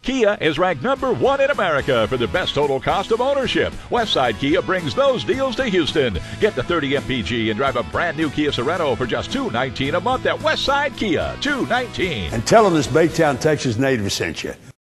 Kia is ranked #1 in America for the best total cost of ownership. Westside Kia brings those deals to Houston. Get the 30 MPG and drive a brand new Kia Sorento for just $219 a month at Westside Kia. $219. And tell them this Baytown, Texas native sent you.